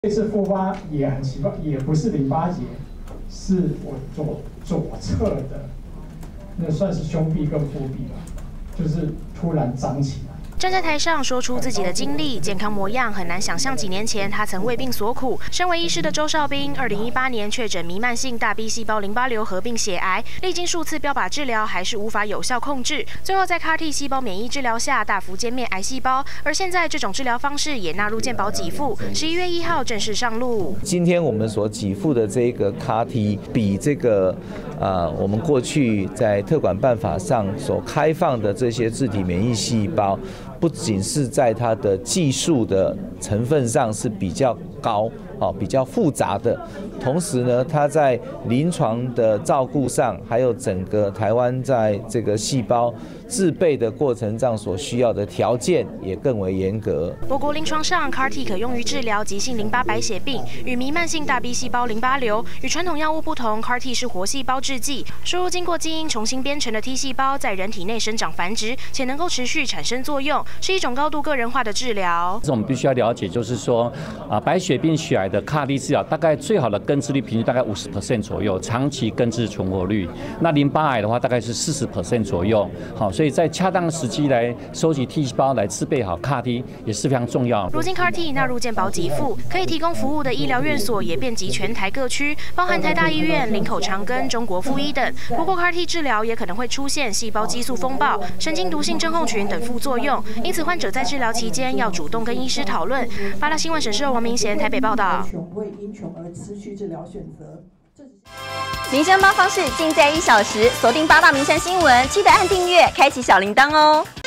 这次复发也很奇怪，也不是淋巴结，是我左侧的，那算是胸壁跟腹壁吧，就是突然长起来。 站在台上说出自己的经历、健康模样，很难想象几年前他曾为病所苦。身为医师的周少斌，2018年确诊弥漫性大 B 细胞淋巴瘤合并血癌，历经数次标靶治疗，还是无法有效控制。最后在 CAR-T 细胞免疫治疗下，大幅歼灭癌细胞。而现在这种治疗方式也纳入健保给付，11月1号正式上路。 今天我们所给付的这个 CAR-T 比这个我们过去在特管办法上所开放的这些自体免疫细胞。 不仅是在它的技术的成分上是比较高，比较复杂的，同时呢，它在临床的照顾上，还有整个台湾在这个细胞制备的过程上所需要的条件也更为严格。 我国临床上 CAR-T 可用于治疗急性淋巴白血病与弥漫性大 B 细胞淋巴瘤。与传统药物不同 ，CAR-T 是活细胞制剂，输入经过基因重新编程的 T 细胞在人体内生长繁殖，且能够持续产生作用。 是一种高度个人化的治疗。 我们必须要了解，就是说，白血病血癌的 CAR-T 治疗，大概最好的根治率平均大概50% 左右，长期根治存活率。那淋巴癌的话，大概是40% 左右。好，所以在恰当的时机来收集 T 细胞来制备好 CAR-T 也是非常重要。 如今 CAR-T 纳入健保给付，可以提供服务的医疗院所也遍及全台各区，包含台大医院、林口长庚、中国附医等。不过 CAR-T 治疗也可能会出现细胞激素风暴、神经毒性症候群等副作用，因此患者在治疗期间要主动跟医师讨论。八大新闻沈世柔、王明贤台北报道。 为因穷而辞去治疗选择。 民生八方式尽在1小时，锁定八大民生新闻，记得按订阅，开启小铃铛哦。